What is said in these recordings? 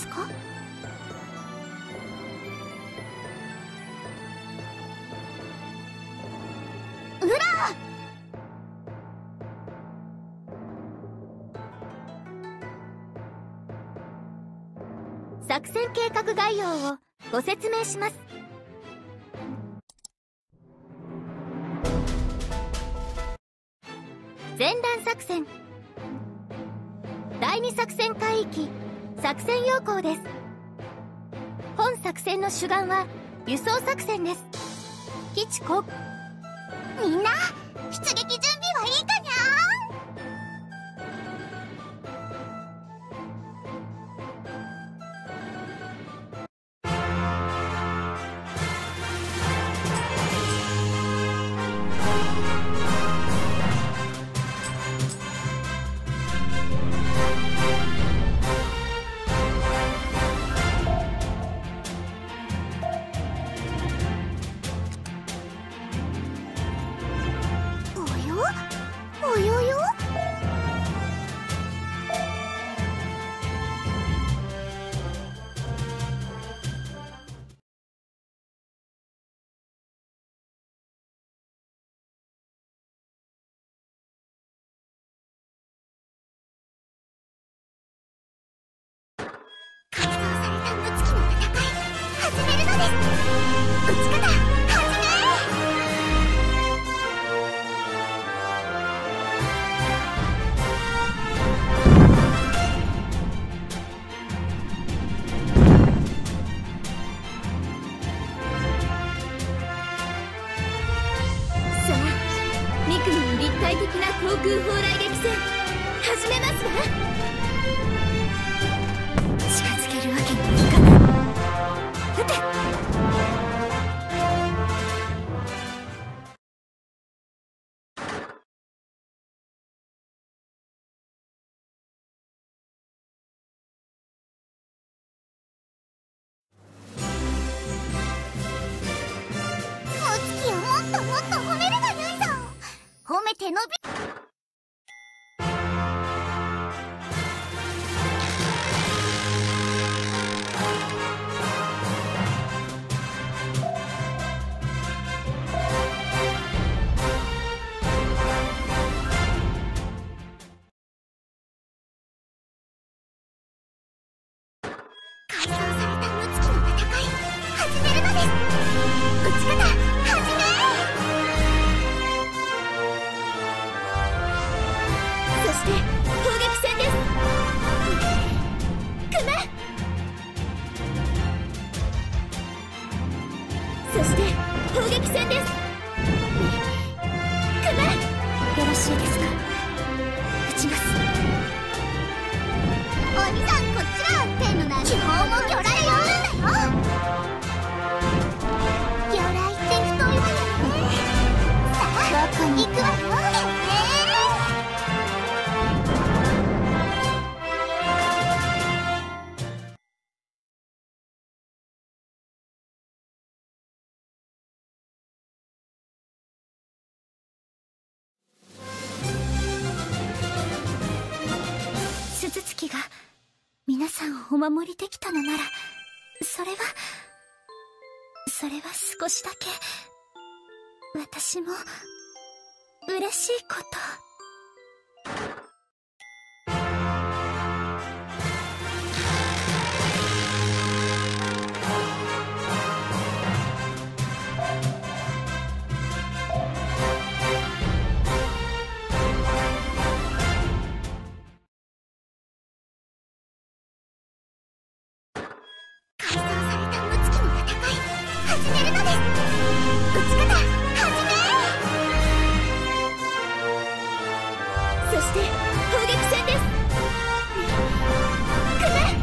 ですか？うら！作戦計画概要をご説明します。前段作戦。第2作戦海域作戦要項です。本作戦の主眼は輸送作戦です。基地航みんな出撃準備はいいかにゃおよよ。改造された無月の戦い始めるのです。撃ち方始め。陸軍立体的な航空砲雷撃戦始めますわ。近づけるわけにもいかない。撃て。お月をもっともっと褒めるがよいぞ。褒めて伸び。改造された無月の戦い始めるのです。撃ち方始め。そして砲撃戦です。組め。そして砲撃戦です。組め。よろしいですか？撃ちます。お兄さんこっちら天のな気泡も魚雷を撃つんだよ。魚雷って太いわよね。さあ行くわよ。鈴月が皆さんをお守りできたのなら、それは少しだけ私も嬉しいこと。改造された無月の戦い始めるのです。撃ち方始め。そして砲撃戦です。組め。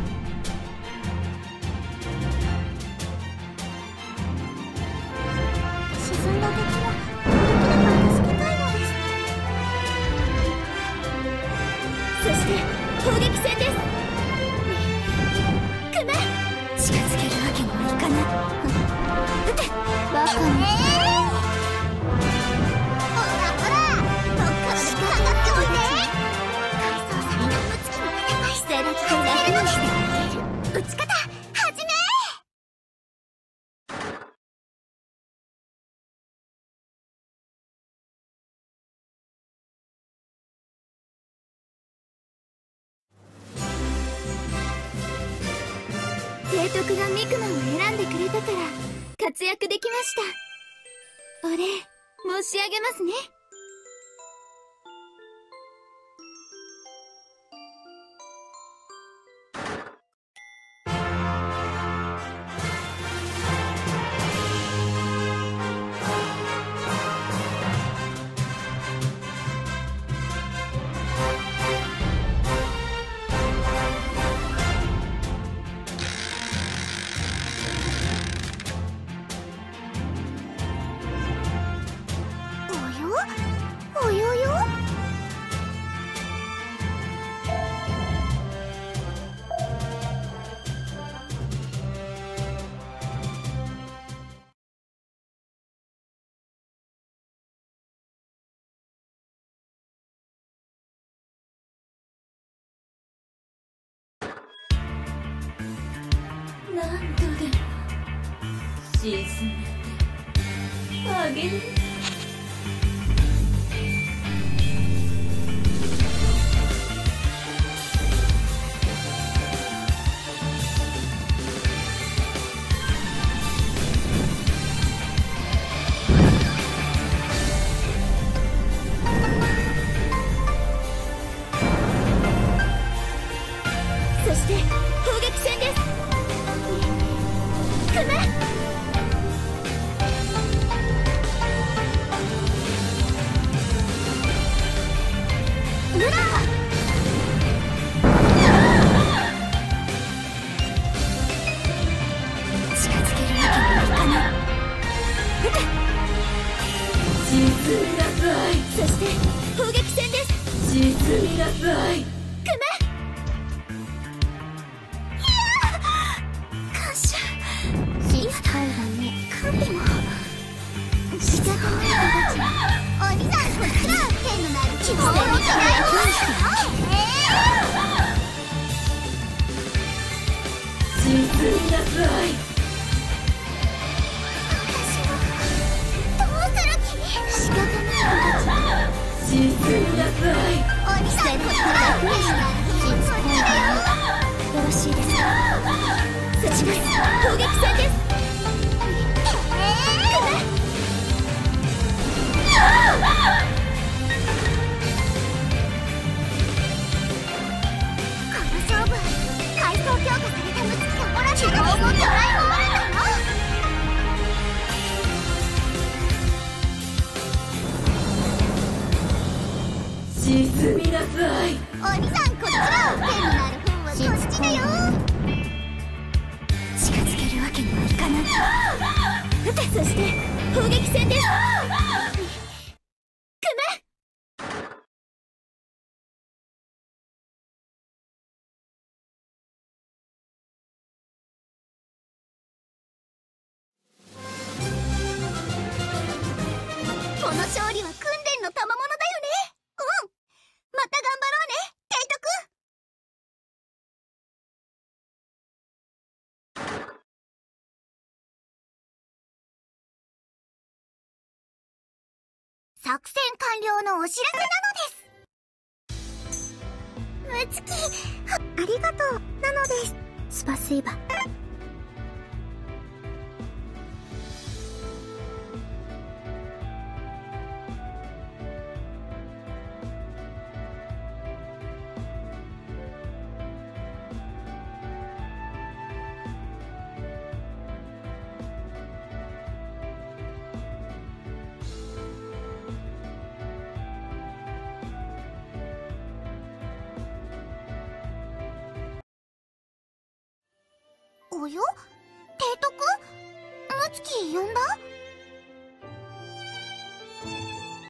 沈んだ敵もできれば助けたいのです。そして砲撃戦です。組め。近づけるわけにはいかない。撃て。バカに。ほらほら、どっからでかかっておいで。改装された無月の戦いしてると始めるのです。 提督がミクマを選んでくれたから活躍できました。お礼申し上げますね。およよ。何度でも沈めてあげる。そして砲撃戦です。くめルナ近づけるわけにはいかない。撃て。沈みなさい。そして砲撃戦です。沈みなさい。くめ使うわね。カンペも仕方ない子たち。お兄さんこっちら剣のなる気も見てないよ。沈みなさい。私はどうする気？仕方ない子たち。沈みなさい。お兄さんこっちら剣のなる気もそっちだよ。よろしいですか？撃ちます。砲撃戦です。この勝負階層強化されたムツキがもらった希望もドラえもんだよ。沈みなさい。お兄さんこっちら剣のなる方はこっちだよ。近づけるわけにはいかない。撃て。そして砲撃戦です。この勝利は訓練の賜物だよね。うん。また頑張ろうね、提督。作戦完了のお知らせなのです。ムツキ、ありがとうなのです。スパシーバ。およ？提督？ムツキ呼んだ？